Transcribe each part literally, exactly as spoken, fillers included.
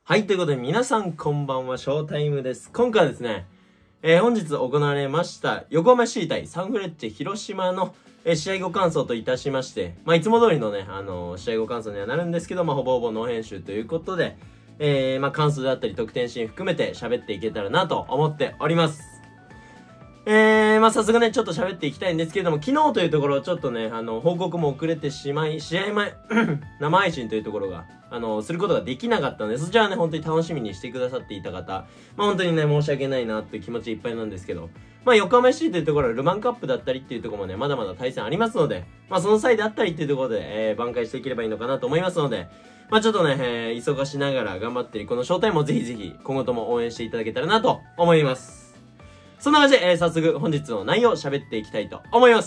はい、ということで皆さんこんばんは、ショータイムです。今回はですね、えー、本日行われました横浜シー対サンフレッチェ広島の、えー、試合後感想といたしまして、まあいつも通りのね、あのー、試合後感想にはなるんですけど、まあほぼほぼノー編集ということで、えー、まあ感想であったり得点シーン含めて喋っていけたらなと思っております。えー、まあ早速ね、ちょっと喋っていきたいんですけれども、昨日というところ、ちょっとね、あの、報告も遅れてしまい、試合前、生配信というところが、あの、することができなかったので、そちらはね、本当に楽しみにしてくださっていた方、まあ本当にね、申し訳ないなっていう気持ちいっぱいなんですけど、まあ横浜 エフシー というところはルヴァンカップだったりっていうところもね、まだまだ対戦ありますので、まあその際であったりっていうところで、えー、挽回していければいいのかなと思いますので、まあちょっとね、えー、忙しながら頑張っているこのショータイムをぜひぜひ今後とも応援していただけたらなと思います。そんな感じで、えー、早速本日の内容を喋っていきたいと思います。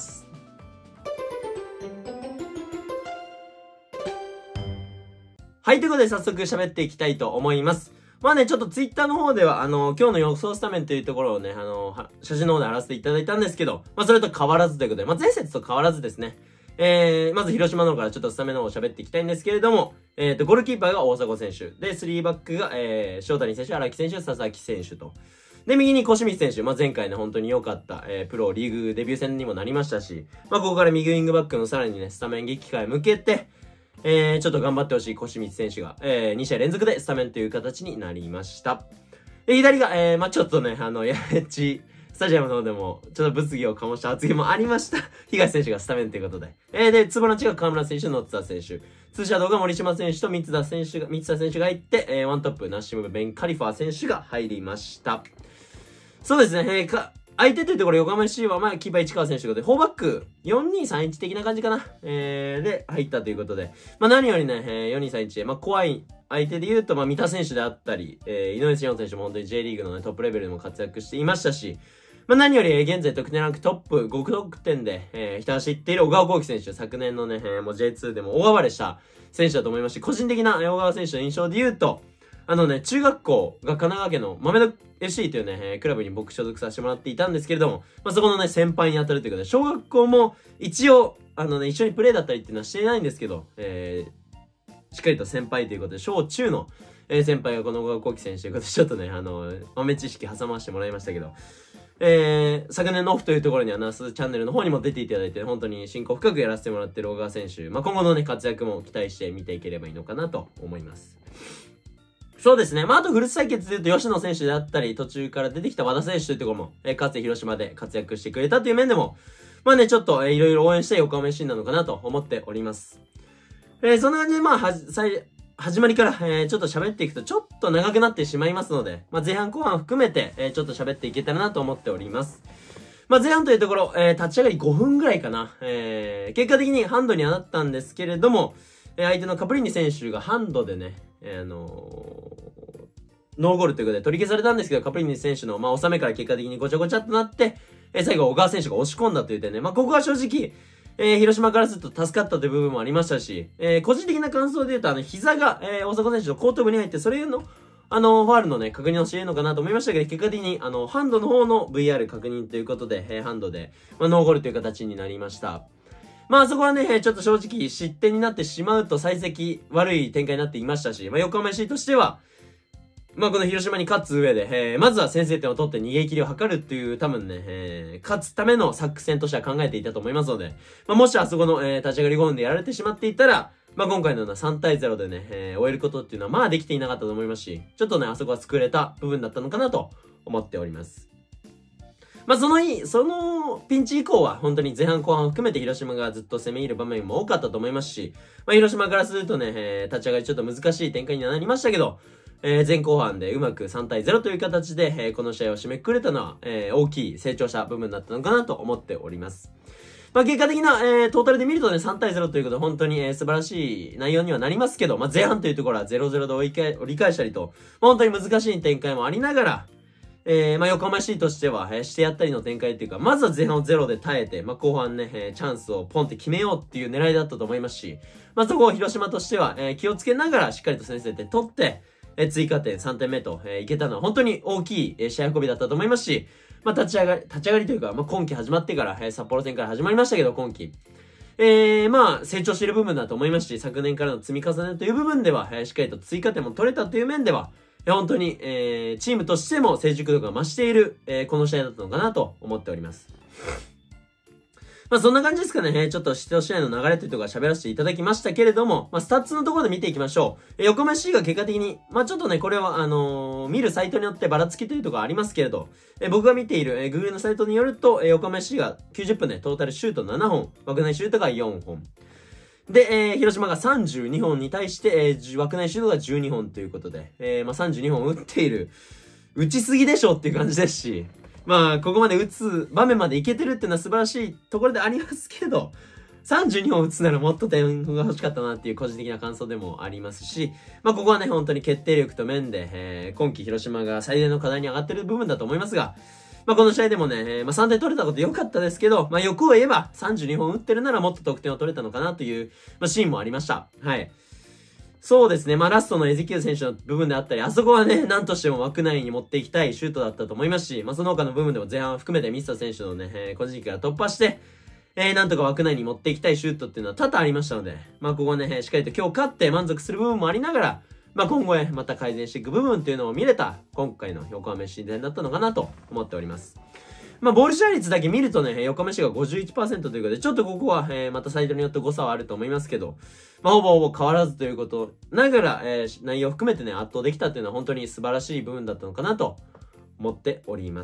はい、ということで早速喋っていきたいと思います。まあね、ちょっとツイッターの方では、あのー、今日の予想スタメンというところをね、あのー、写真の方で貼らせていただいたんですけど、まあそれと変わらずということで、まあ前節と変わらずですね。えー、まず広島の方からちょっとスタメンの方を喋っていきたいんですけれども、えっと、ゴールキーパーが大迫選手。で、スリーバックが、えー、翔谷選手、荒木選手、佐々木選手と。で、右に小清水選手。まあ、前回ね、本当に良かった、えー、プロリーグデビュー戦にもなりましたし、まあ、ここから右ウィングバックのさらにね、スタメン撃破へ向けて、えー、ちょっと頑張ってほしい小清水選手が、えー、に試合連続でスタメンという形になりました。で、左が、えー、まあ、ちょっとね、あの、やれち、スタジアムの方でも、ちょっと物議を醸した発言もありました。東選手がスタメンということで。えー、で、つぼのちが河村選手、野津田選手。ツーシャドウが森島選手と三田選手が、三田選手が入って、えー、ワントップ、ナッシム・ベン・カリファー選手が入りました。そうですね、えー、か、相手というところ横浜 エフシー は、まあ、キーパー市川選手ということで、フォーバック、よんにさんいち的な感じかな。えー、で、入ったということで。まあ、何よりね、えー、よんにさんいちで、まあ、怖い相手で言うと、まあ、三田選手であったり、えー、井上千代選手も本当に J リーグのね、トップレベルでも活躍していましたし、まあ、何より、えー、現在得点ランクトップご得点で、えー、ひた走っている小川幸輝選手、昨年のね、えー、もう ジェイツー でも大暴れした選手だと思いますし、個人的な小川選手の印象で言うと、あのね、中学校が神奈川県の豆田 エフシー というね、えー、クラブに僕所属させてもらっていたんですけれども、まあ、そこのね、先輩に当たるということで、小学校も一応、あのね、一緒にプレーだったりっていうのはしていないんですけど、えー、しっかりと先輩ということで、小中の、えー、先輩がこの小川幸輝選手ということで、ちょっとね、あの、豆知識挟ませてもらいましたけど、えー、昨年のオフというところにはナースチャンネルの方にも出ていただいて、本当に進行深くやらせてもらっている小川選手、まあ、今後のね、活躍も期待して見ていければいいのかなと思います。そうですね。まあ、あと、古巣対決で言うと、吉野選手であったり、途中から出てきた和田選手というところも、えー、かつて広島で活躍してくれたという面でも、まあね、ちょっと、えー、いろいろ応援して横浜 エフシー なのかなと思っております。えー、そんな感じで、まあ、はじ、最、始まりから、えー、ちょっと喋っていくと、ちょっと長くなってしまいますので、まあ、前半後半含めて、えー、ちょっと喋っていけたらなと思っております。まあ、前半というところ、えー、立ち上がりごふんぐらいかな。えー、結果的にハンドにはなったんですけれども、えー、相手のカプリーニ選手がハンドでね、えー、あのー、ノーゴールということで取り消されたんですけど、カプリーニ選手の、まあ、収めから結果的にごちゃごちゃっとなって、えー、最後、小川選手が押し込んだという点で、まあ、ここは正直、えー、広島からすると助かったという部分もありましたし、えー、個人的な感想で言うと、あの、膝が、えー、大迫選手の後頭部に入って、それの、あの、ファールのね、確認をしているのかなと思いましたけど、結果的に、あの、ハンドの方の ブイアール 確認ということで、えー、ハンドで、まあ、ノーゴールという形になりました。まあそこはね、ちょっと正直失点になってしまうと幸先悪い展開になっていましたし、まあ横浜 エフシー としては、まあこの広島に勝つ上で、えー、まずは先制点を取って逃げ切りを図るっていう多分ね、えー、勝つための作戦としては考えていたと思いますので、まあもしあそこの、えー、立ち上がりごふんでやられてしまっていたら、まあ今回のようなさんたいゼロでね、えー、終えることっていうのはまあできていなかったと思いますし、ちょっとね、あそこは救れた部分だったのかなと思っております。まあ、そのい、そのピンチ以降は本当に前半後半含めて広島がずっと攻め入る場面も多かったと思いますし、まあ、広島からするとね、えー、立ち上がりちょっと難しい展開にはなりましたけど、えー、前後半でうまくさんたいゼロという形で、えー、この試合を締めくくれたのは、えー、大きい成長した部分だったのかなと思っております。まあ、結果的な、えー、トータルで見るとね、さんたいゼロということで本当に、えー、素晴らしい内容にはなりますけど、まあ、前半というところはゼロゼロで折り返したりと、まあ、本当に難しい展開もありながら、えー、まあ、横浜 エフシー としては、えー、してやったりの展開っていうか、まずは前半をゼロで耐えて、まあ、後半ね、えー、チャンスをポンって決めようっていう狙いだったと思いますし、まあ、そこを広島としては、えー、気をつけながらしっかりと先制点取って、えー、追加点さんてんめと、えー、いけたのは本当に大きい、えー、試合運びだったと思いますし、まあ、立ち上がり、立ち上がりというか、まあ、今季始まってから、えー、札幌戦から始まりましたけど、今季。 えー、まあ、成長している部分だと思いますし、昨年からの積み重ねという部分では、えー、しっかりと追加点も取れたという面では、いや本当に、えー、チームとしても成熟度が増している、えー、この試合だったのかなと思っております。まあそんな感じですかね。ちょっと一試合の流れというところ喋らせていただきましたけれども、まあスタッツのところで見ていきましょう。横浜 シー が結果的に、まあちょっとね、これはあのー、見るサイトによってばらつきというところありますけれど、え僕が見ている、え Google のサイトによると、え横浜 シー がきゅうじゅっぷんでトータルシュートななほん、枠内シュートがよんほん。で、えー、広島がさんじゅうにほんに対して、えー、枠内シュートがじゅうにほんということで、えー、まあさんじゅうにほん打っている、打ちすぎでしょっていう感じですし、まあ、ここまで打つ場面までいけてるっていうのは素晴らしいところでありますけど、さんじゅうにほん打つならもっと点が欲しかったなっていう個人的な感想でもありますし、まあここはね、本当に決定力と面で、えー、今季広島が最大の課題に上がってる部分だと思いますが、まあこの試合でもね、えー、まあさんてん取れたこと良かったですけど、まあ欲を言えばさんじゅうにほん打ってるならもっと得点を取れたのかなという、まあシーンもありました。はい。そうですね。まあ、ラストのエゼキエル選手の部分であったり、あそこはね、なんとしても枠内に持っていきたいシュートだったと思いますし、まあ、その他の部分でも前半含めてミスター選手のね、えー、個人技から突破して、えー、なんとか枠内に持っていきたいシュートっていうのは多々ありましたので、まあ、ここはね、しっかりと今日勝って満足する部分もありながら、まあ、今後へまた改善していく部分っていうのを見れた、今回の横浜 エフシー 戦だったのかなと思っております。まあ、ボール支配率だけ見るとね、横浜市が ごじゅういちパーセント ということで、ちょっとここは、えー、またサイトによって誤差はあると思いますけど、まあ、ほぼほぼ変わらずということながら、えー、内容を含めてね、圧倒できたっていうのは本当に素晴らしい部分だったのかなと思っております。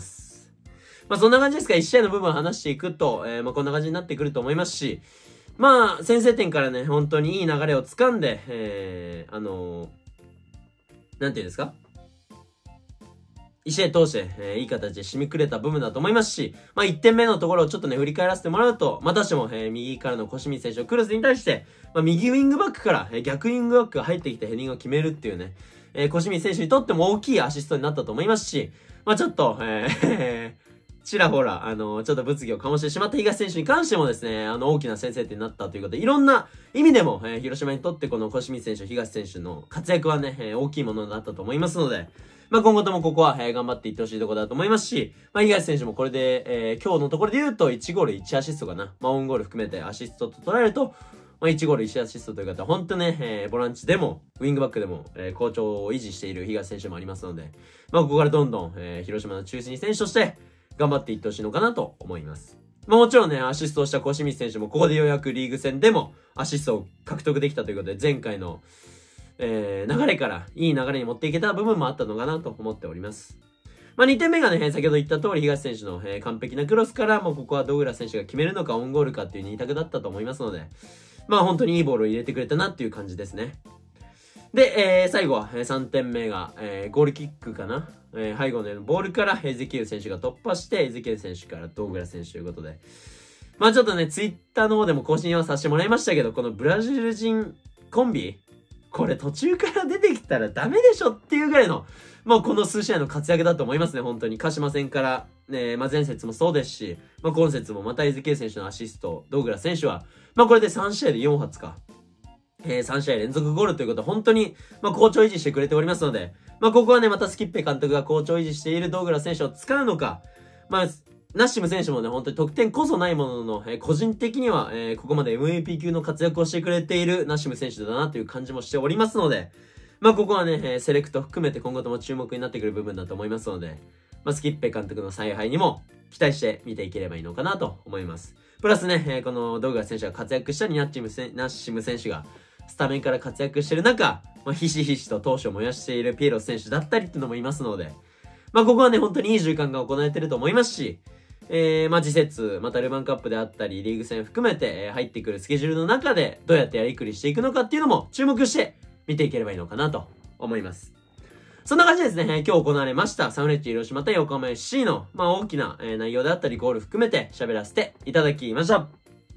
まあ、そんな感じですが、いち試合の部分を話していくと、えー、まあ、こんな感じになってくると思いますし、まあ、先制点からね、本当にいい流れを掴んで、えー、あのー、なんていうんですかいち試合通して、えー、いい形で締めくれた部分だと思いますし、まあ、いってんめのところをちょっとね、振り返らせてもらうと、またしても、えー、右からの小清水選手のクロスに対して、まあ、右ウィングバックから、えー、逆ウィングバックが入ってきてヘディングを決めるっていうね、えー、小清水選手にとっても大きいアシストになったと思いますし、まあ、ちょっと、えー、ちらほら、あのー、ちょっと物議を醸してしまった東選手に関してもですね、あの、大きな先制点になったということで、いろんな意味でも、えー、広島にとってこの小清水選手、東選手の活躍はね、えー、大きいものだったと思いますので、まあ今後ともここは、えー、頑張っていってほしいところだと思いますし、まあ東選手もこれで、えー、今日のところで言うといちゴールいちアシストかな。まあオンゴール含めてアシストと捉えると、まあいちゴールいちアシストという方は本当ね、えー、ボランチでも、ウィングバックでも、えー、好調を維持している東選手もありますので、まあここからどんどん、えー、広島の中心選手として頑張っていってほしいのかなと思います。まあもちろんね、アシストをした小清水選手もここでようやくリーグ戦でもアシストを獲得できたということで、前回のえー、流れからいい流れに持っていけた部分もあったのかなと思っております。まあ、にてんめがね、先ほど言った通り東選手の、えー、完璧なクロスからもうここはドグラス選手が決めるのかオウンゴールかっていうに択だったと思いますので、まあ本当にいいボールを入れてくれたなっていう感じですね。で、えー、最後は、えー、さんてんめが、えー、ゴールキックかな、えー、背後のボールからエゼキエル選手が突破してエゼキエル選手からドグラス選手ということで、まあちょっとね、ツイッターの方でも更新はさせてもらいましたけど、このブラジル人コンビこれ途中から出てきたらダメでしょっていうぐらいの、もうこの数試合の活躍だと思いますね、本当に。鹿島戦から、ね、まあ、前節もそうですし、まあ、今節もまたエゼキエル選手のアシスト、ドーグラス選手は、まあ、これでさん試合でよん発か。えー、さん試合連続ゴールということは本当に、まあ、好調維持してくれておりますので、まあ、ここはね、またスキッペ監督が好調維持しているドーグラス選手を使うのか、まあ、ナッシム選手もね、本当に得点こそないものの、えー、個人的には、えー、ここまで エムブイピー 級の活躍をしてくれているナッシム選手だなという感じもしておりますので、まあここはね、えー、セレクト含めて今後とも注目になってくる部分だと思いますので、まあスキッペ監督の采配にも期待して見ていければいいのかなと思います。プラスね、えー、このドーグラス選手が活躍したり、ナッチムせナッシム選手がスタメンから活躍している中、まあひしひしと闘志を燃やしているピエロス選手だったりっていうのもいますので、まあここはね、本当にいい循環が行われていると思いますし、えー、まあ、次節、またルヴァンカップであったり、リーグ戦含めて、えー、入ってくるスケジュールの中で、どうやってやりくりしていくのかっていうのも注目して見ていければいいのかなと思います。そんな感じですね、えー、今日行われました、サンフレッチェ広島対横浜 エフシー の、まあ、大きな、えー、内容であったり、ゴール含めて喋らせていただきました。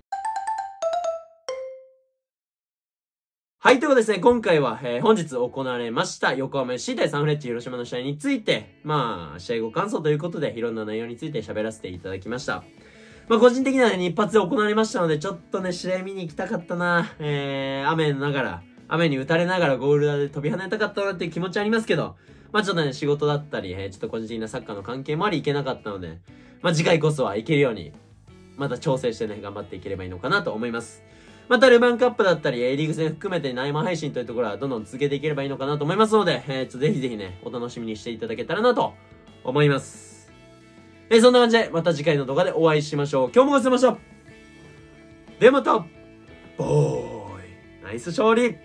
はい、ということでですね、今回は、えー、本日行われました横浜 エフシー 対サンフレッチェ広島の試合について、まあ、試合後感想ということで、いろんな内容について喋らせていただきました。まあ、個人的にはね、一発で行われましたので、ちょっとね、試合見に行きたかったな。えー、雨ながら、雨に打たれながらゴール裏で飛び跳ねたかったなっていう気持ちありますけど、まあちょっとね、仕事だったり、えー、ちょっと個人的なサッカーの関係もあり行けなかったので、まあ次回こそは行けるように、 また調整してね、頑張っていければいいのかなと思います。また、ルヴァンカップだったり、A リーグ戦含めて生配信というところはどんどん続けていければいいのかなと思いますので、えー、ちょっとぜひぜひね、お楽しみにしていただけたらなと思います。えー、そんな感じで、また次回の動画でお会いしましょう。今日もごちそうさまでした。ではまた、ボーイ。ナイス勝利。